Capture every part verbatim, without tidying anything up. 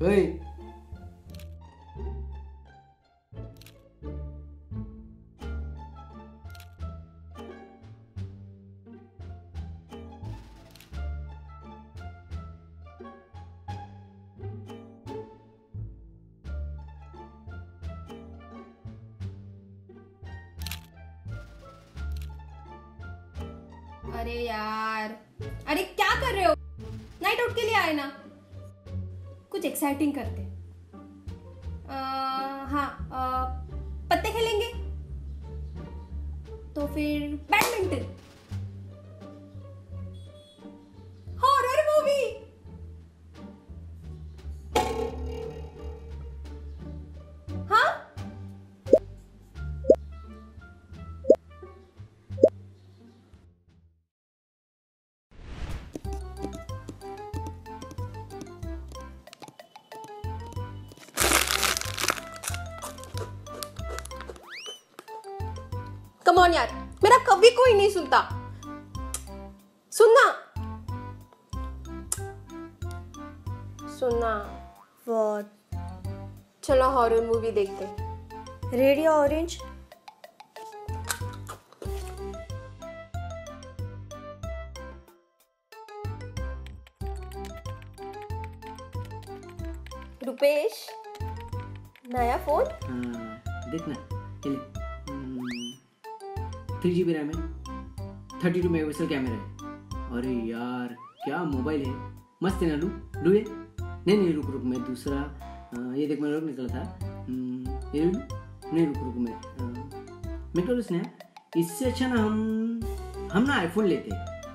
ओए अरे यार, अरे क्या कर रहे हो? नाइट आउट के लिए आए ना, कुछ एक्साइटिंग करते। आ, हाँ आ, पत्ते खेलेंगे तो फिर बैडमिंटन, हॉरर मूवी। हाँ कम ऑन यार, मेरा कभी कोई नहीं सुनता। सुनना सुनना व्हाट? चलो हॉरर मूवी देखते। रेड या ऑरेंज? रुपेश, नया फोन? हाँ देखना ये थ्री जी बी रैम है, thirty two megapixel camera है। अरे यार क्या मोबाइल है, मस्त है ना। लू लू ये नहीं नहीं रुक रुक मैं दूसरा आ, ये देख मेरा लोग निकला था। ये लू नहीं रुक रुक मैं मैं कह उसने इससे अच्छा ना हम हम ना आईफोन लेते।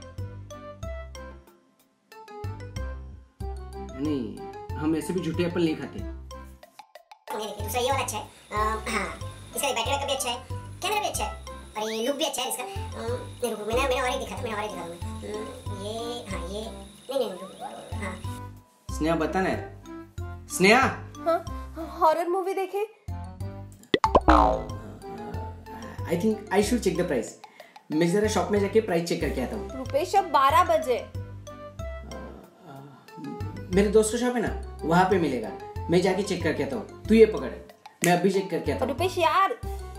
नहीं हम ऐसे भी झूठे एप्पल नहीं खाते। दूसरा ये वाला अच्छा है। हाँ इसका बैटरी बैकअप भी अच्छा है, कैमरा भी अच्छा है और ये लुक भी अच्छा है इसका। नहीं रुको मैंने मैंने और एक देखा था, मैंने और एक देखा था मैं। ये हाँ ये नहीं नहीं रुको हाँ। स्नेहा बता ना स्नेहा। हाँ हॉरर मूवी देखे। I think I should check the price. मैं जरा शॉप में जाके प्राइस चेक करके आता हूँ। रुपेश अब बारह बजे। मेरे दोस्त का शॉप है ना, वहां पे मिलेगा। मैं जाके चेक करके आता हूँ, तू ये पकड़, मैं अभी चेक करके आता हूँ। रुपेश यार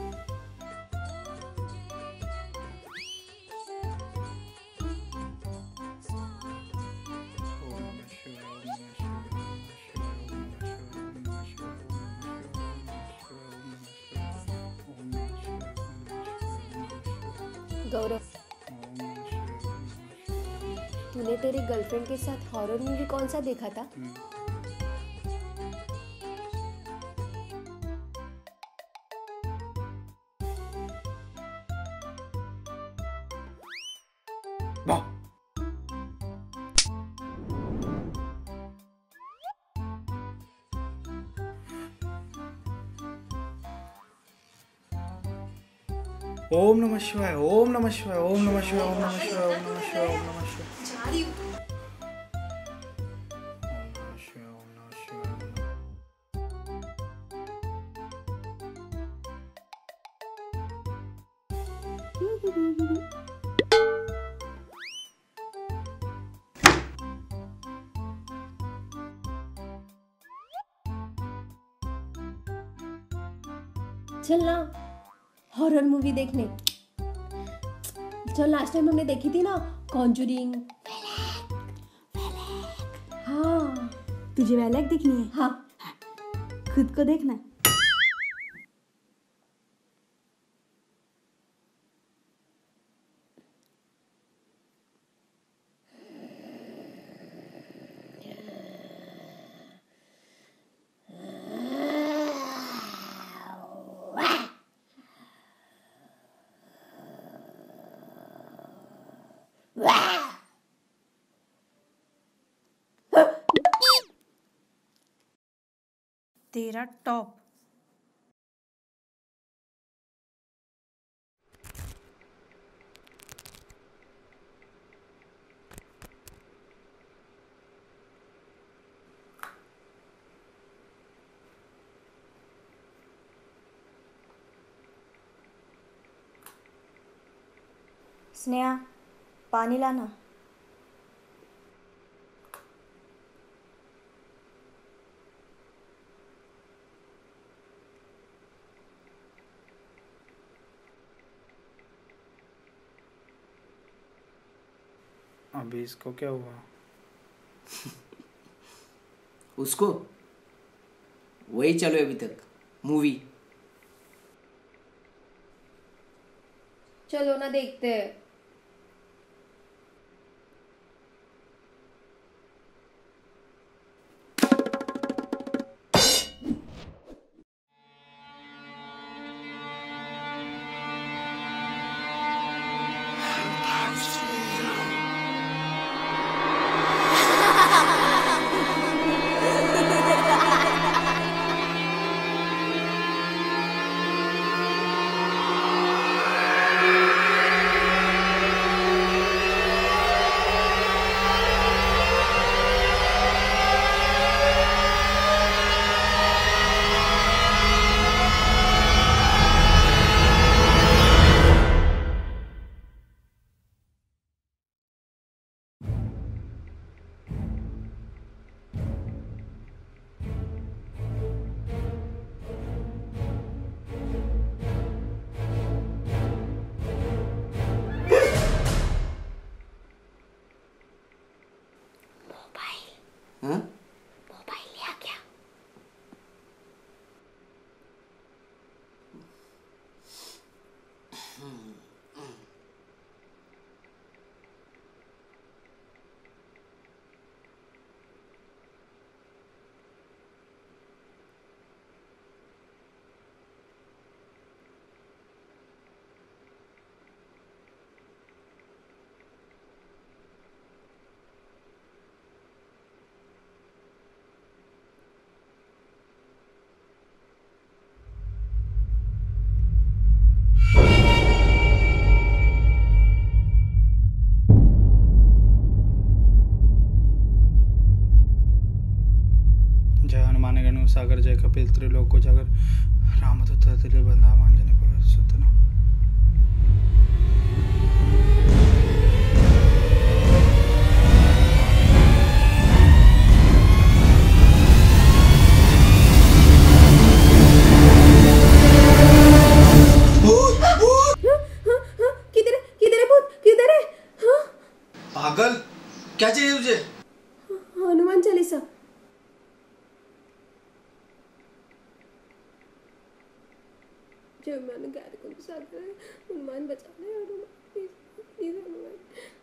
गौरव, तूने तेरी गर्लफ्रेंड के साथ हॉरर मूवी कौन सा देखा था? ओम नमः शिवाय, ओम नमः शिवाय, ओम नमः शिवाय, ओम नमः शिवाय, ओम नमः शिवाय, ओम नमः शिवाय। चल ना हॉरर मूवी देखने। चल लास्ट टाइम हमने देखी थी ना कॉन्जरिंग। हाँ तुझे वैलेक देखनी है? हाँ खुद को देखना। तेरा टॉप। स्नेहा पानी लाना। अभी इसको क्या हुआ? उसको वही चलो अभी तक मूवी। चलो ना देखते हैं। हाँ? मोबाइल लिया क्या? जय हनुमान गणु सागर जय कपिल त्रिलोक जागर रामदूत तिले बंधा मांजने पर सुतना। किधर है? किधर है भूत? किधर है? हाँ? पागल, क्या चाहिए तुझे? हनुमान चालीसा। जब मैंने गैर को साथ हनुमान बचा ले, हनुमान प्लीज प्लीज हनुमान।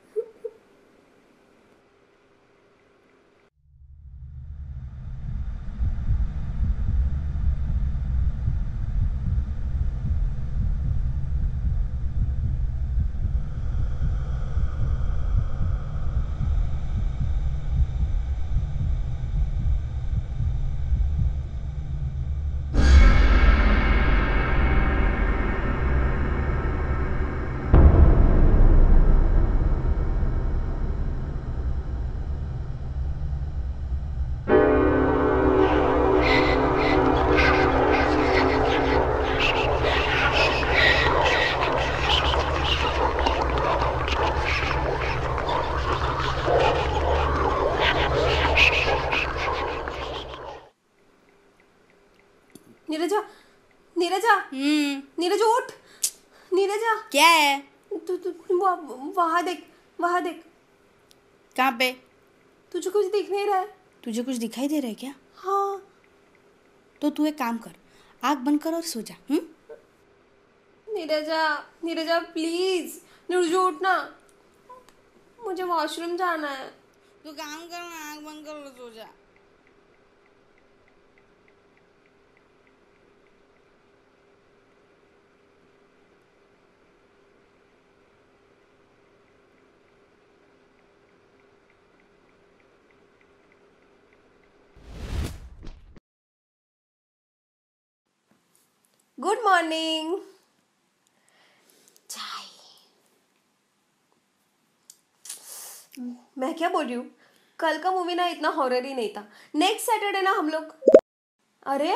नीरजा, नीरजा, नीरजा उठ, नीरजा। क्या है? तू तू वहां देख, वहां देख। कहाँ पे? तुझे कुछ दिख नहीं रहा है? तुझे कुछ दिखाई दे रहा है क्या? हाँ। तो तू एक काम कर, आँख बंद कर और सो जा। हम्म? नीरजा, नीरजा प्लीज, नीरजा उठना, मुझे वॉशरूम जाना है। तू काम कर ना, आँख बंद कर और सो जा। Good morning. चाय। मैं क्या बोल रही हूँ, कल का मूवी ना इतना हॉरर ही नहीं था। नेक्स्ट सैटरडे ना हम लोग। अरे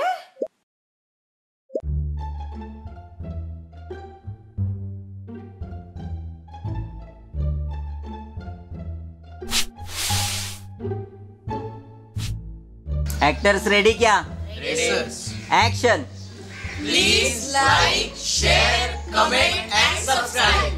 एक्टर्स रेडी क्या? Action. Please like, share, comment and subscribe.